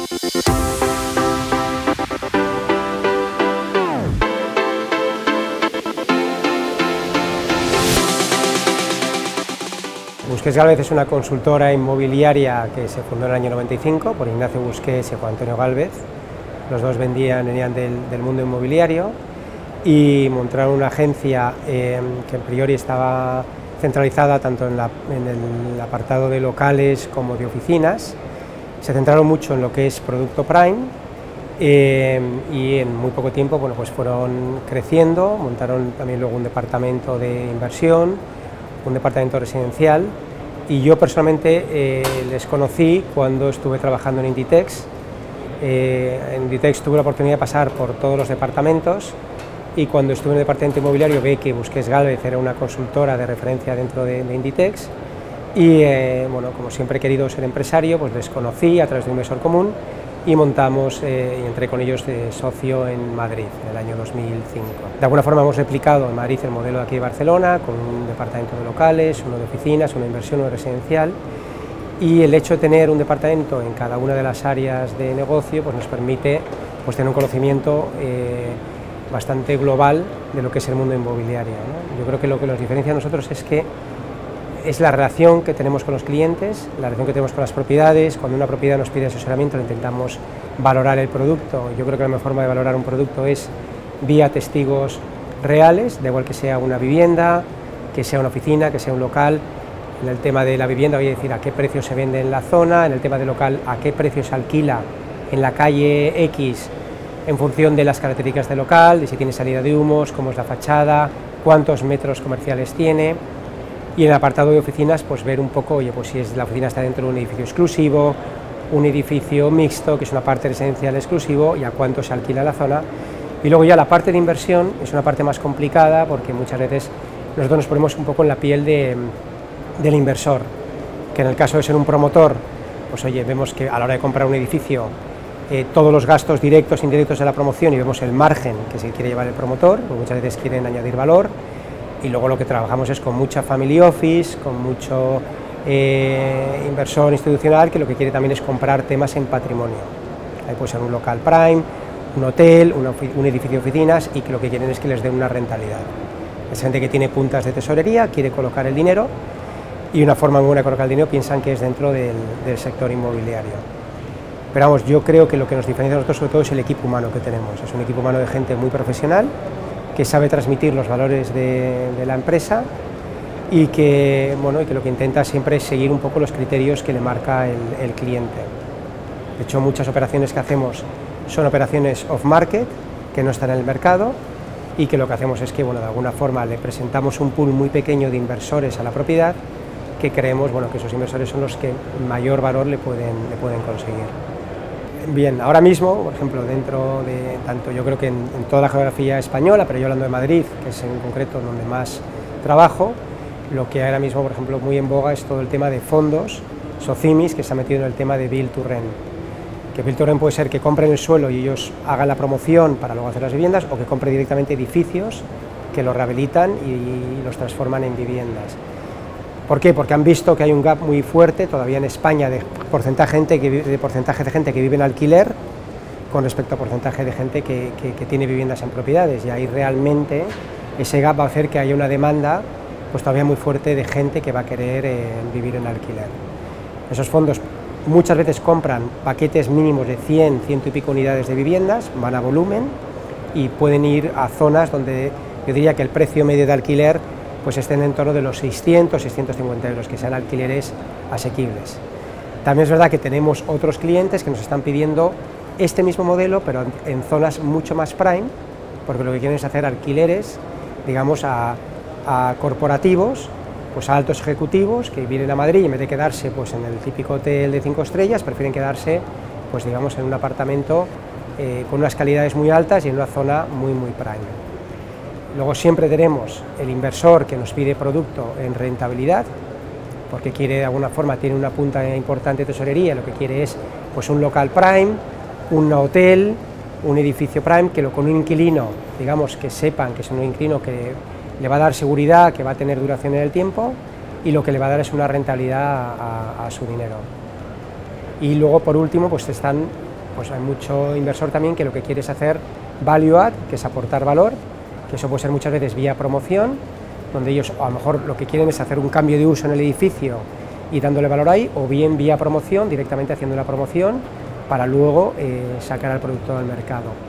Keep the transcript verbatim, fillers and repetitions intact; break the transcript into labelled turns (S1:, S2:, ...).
S1: Busquets Gálvez es una consultora inmobiliaria que se fundó en el año noventa y cinco por Ignacio Busquets y Juan Antonio Gálvez. Los dos vendían, venían del, del mundo inmobiliario y montaron una agencia eh, que a priori estaba centralizada tanto en, la, en el apartado de locales como de oficinas. Se centraron mucho en lo que es producto prime eh, y en muy poco tiempo bueno, pues fueron creciendo, montaron también luego un departamento de inversión, un departamento residencial, y yo personalmente eh, les conocí cuando estuve trabajando en Inditex. Eh, en Inditex tuve la oportunidad de pasar por todos los departamentos y cuando estuve en el departamento inmobiliario vi que Busquets Gálvez era una consultora de referencia dentro de, de Inditex y eh, bueno, como siempre he querido ser empresario, pues les conocí a través de un inversor común y montamos eh, y entré con ellos de socio en Madrid en el año dos mil cinco. De alguna forma hemos replicado en Madrid el modelo de aquí de Barcelona, con un departamento de locales, uno de oficinas, una inversión, uno residencial, y el hecho de tener un departamento en cada una de las áreas de negocio pues nos permite pues, tener un conocimiento eh, bastante global de lo que es el mundo inmobiliario, ¿no? Yo creo que lo que nos diferencia a nosotros es que es la relación que tenemos con los clientes, la relación que tenemos con las propiedades. Cuando una propiedad nos pide asesoramiento, le intentamos valorar el producto. Yo creo que la mejor forma de valorar un producto es vía testigos reales, da igual que sea una vivienda, que sea una oficina, que sea un local. En el tema de la vivienda voy a decir a qué precio se vende en la zona, en el tema del local a qué precio se alquila en la calle X en función de las características del local, de si tiene salida de humos, cómo es la fachada, cuántos metros comerciales tiene. Y en el apartado de oficinas, pues ver un poco, oye, pues si es, la oficina está dentro de un edificio exclusivo, un edificio mixto, que es una parte residencial exclusivo, y a cuánto se alquila la zona. Y luego ya la parte de inversión es una parte más complicada, porque muchas veces nosotros nos ponemos un poco en la piel de, del inversor, que en el caso de ser un promotor, pues oye, vemos que a la hora de comprar un edificio, eh, todos los gastos directos e indirectos de la promoción, y vemos el margen que se quiere llevar el promotor, porque muchas veces quieren añadir valor. Y luego lo que trabajamos es con mucha family office, con mucho eh, inversor institucional que lo que quiere también es comprar temas en patrimonio. Ahí puede ser un local prime, un hotel, una, un edificio de oficinas y que lo que quieren es que les den una rentabilidad. Es gente que tiene puntas de tesorería, quiere colocar el dinero y una forma muy buena de colocar el dinero piensan que es dentro del, del sector inmobiliario. Pero vamos, yo creo que lo que nos diferencia a nosotros sobre todo es el equipo humano que tenemos. Es un equipo humano de gente muy profesional, que sabe transmitir los valores de, de la empresa y que, bueno, y que lo que intenta siempre es seguir un poco los criterios que le marca el, el cliente. De hecho, muchas operaciones que hacemos son operaciones off-market, que no están en el mercado, y que lo que hacemos es que, bueno, de alguna forma le presentamos un pool muy pequeño de inversores a la propiedad, que creemos, bueno, que esos inversores son los que mayor valor le pueden, le pueden conseguir. Bien, ahora mismo, por ejemplo, dentro de, tanto yo creo que en, en toda la geografía española, pero yo hablando de Madrid, que es en concreto donde más trabajo, lo que ahora mismo, por ejemplo, muy en boga es todo el tema de fondos, socimis, que se ha metido en el tema de Build to Rent. Que Build to Rent puede ser que compren el suelo y ellos hagan la promoción para luego hacer las viviendas, o que compren directamente edificios que los rehabilitan y los transforman en viviendas. ¿Por qué? Porque han visto que hay un gap muy fuerte todavía en España de porcentaje, gente que, de porcentaje de gente que vive en alquiler con respecto a porcentaje de gente que, que, que tiene viviendas en propiedades, y ahí realmente ese gap va a hacer que haya una demanda pues todavía muy fuerte de gente que va a querer eh, vivir en alquiler. Esos fondos muchas veces compran paquetes mínimos de cien, ciento y pico unidades de viviendas, van a volumen y pueden ir a zonas donde yo diría que el precio medio de alquiler pues estén en torno de los seiscientos, seiscientos cincuenta euros, que sean alquileres asequibles. También es verdad que tenemos otros clientes que nos están pidiendo este mismo modelo, pero en zonas mucho más prime, porque lo que quieren es hacer alquileres, digamos, a, a corporativos, pues a altos ejecutivos que vienen a Madrid y en vez de quedarse pues en el típico hotel de cinco estrellas, prefieren quedarse, pues digamos, en un apartamento eh, con unas calidades muy altas y en una zona muy, muy prime. Luego siempre tenemos el inversor que nos pide producto en rentabilidad, porque quiere de alguna forma, tiene una punta importante de tesorería, lo que quiere es pues un local prime, un hotel, un edificio prime, que lo, con un inquilino, digamos, que sepan que es un inquilino que le va a dar seguridad, que va a tener duración en el tiempo, y lo que le va a dar es una rentabilidad a, a su dinero. Y luego, por último, pues están pues hay mucho inversor también que lo que quiere es hacer value add, que es aportar valor, que eso puede ser muchas veces vía promoción, donde ellos a lo mejor lo que quieren es hacer un cambio de uso en el edificio y dándole valor ahí, o bien vía promoción, directamente haciendo una promoción para luego eh, sacar al producto al mercado.